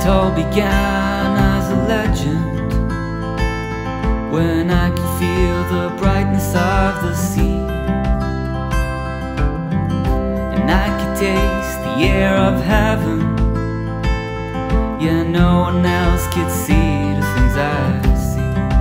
It all began as a legend, when I could feel the brightness of the sea, and I could taste the air of heaven. Yeah, no one else could see the things I see.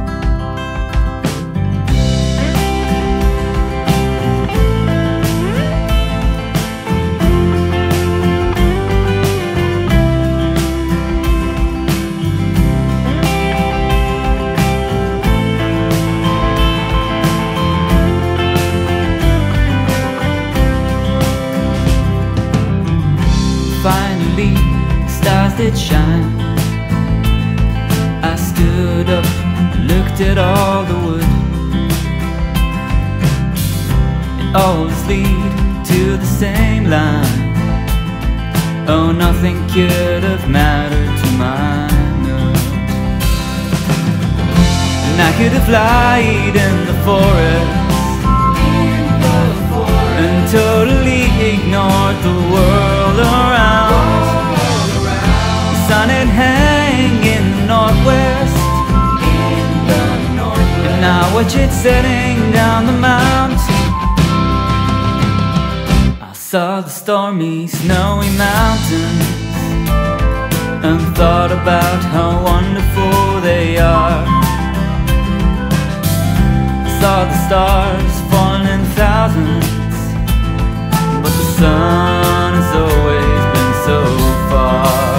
Finally, stars did shine. I stood up, looked at all the wood. It always lead to the same line. Oh, nothing could have mattered to my mood. And I could have lied in the forest and totally ignored the world around. The sun had hang in the northwest, and now watch it setting down the mount. I saw the stormy, snowy mountains and thought about how wonderful they are. I saw the stars falling in thousands, but the sun has always been so far.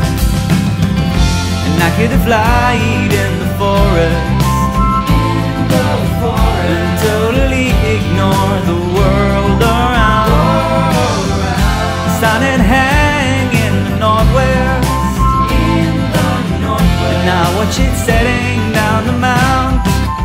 And I could have lied in the forest and totally ignored the world around. The sun had hang in the northwest, and now watch it setting down the mount.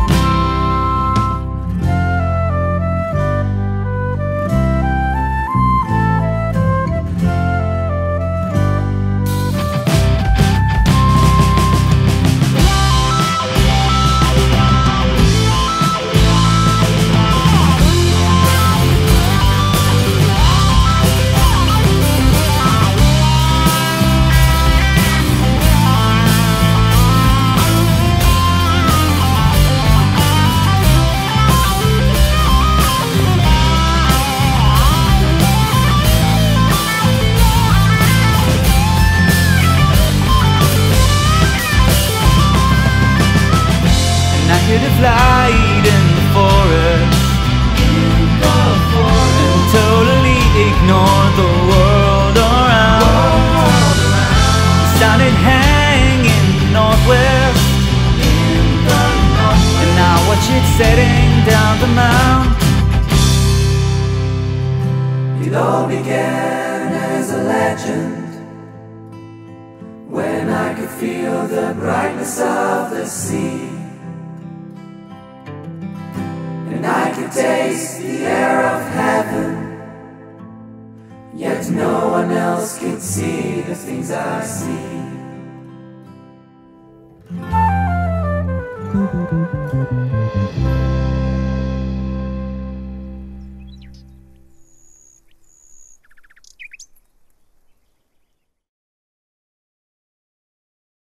I could have lied in the forest and totally ignored the world around. The sun had hang in the northwest, and now watch it setting down the mount. It all began as a legend, when I could feel the brightness of the sea, and I could taste the air of heaven. Yet no one else could see the things I see.